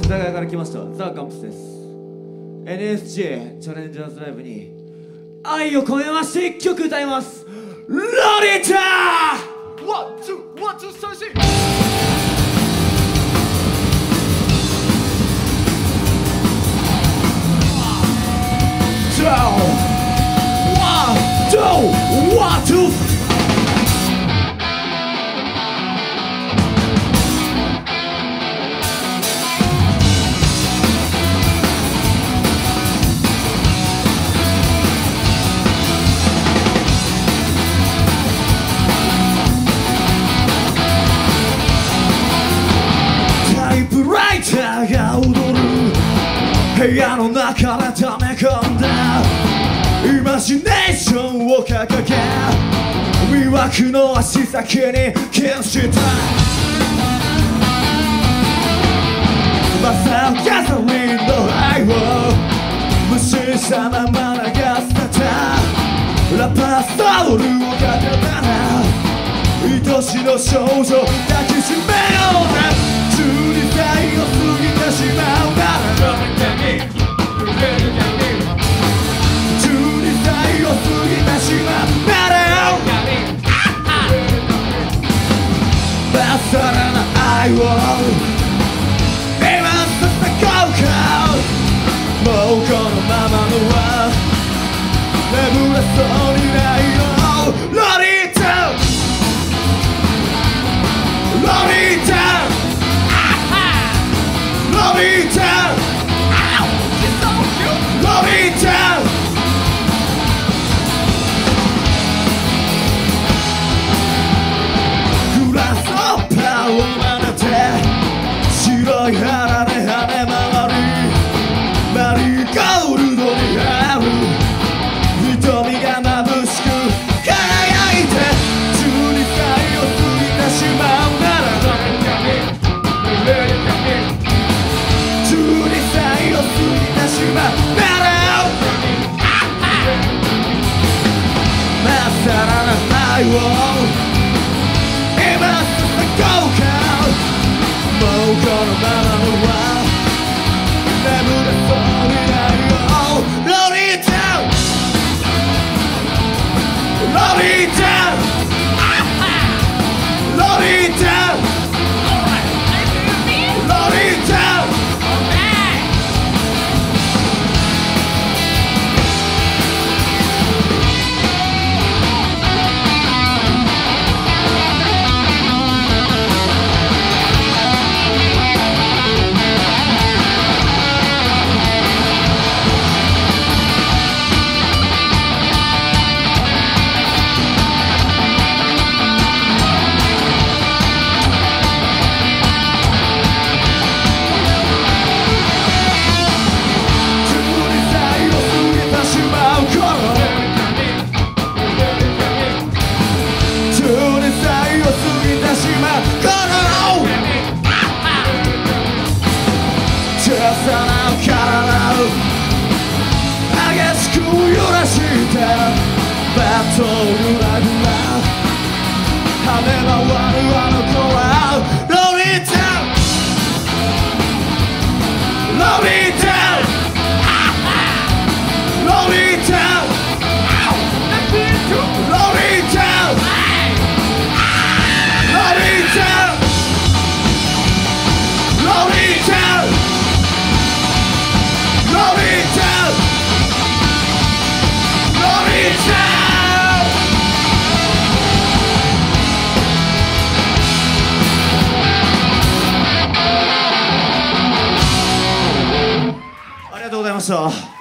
世田谷から来ましたザ・カンプスです。 NSJ チャレンジャーズライブに愛を込めまして1曲歌います。ロリータワンツーワンツー三四ワンツーが踊る部屋の中で溜め込んだイマジネーションを掲げ魅惑の足先に消した正をギャザリンの愛を無視したまま流捨てたラッパーソウルをかけたら愛しの少女抱きしめようぜ12歳を過ぎてしまうなら12歳を過ぎてしまうならまっさらな愛を今させてこうかもうこのままのは眠れそうにないよロリータロリータロリータロリータグラスオッパーを真似て白い腹で跳ね回りマリーゴールドに合う瞳が眩しく輝いて12歳を過ぎてしまうならまっさらな愛を今させてこうかもうこのままのは眠れそうにないよロリータロリータロリータロリータ激しく揺らしたバトルラグが跳ね回るあの子はロリータロリータロリータロリータロリータロリータありがとうございました。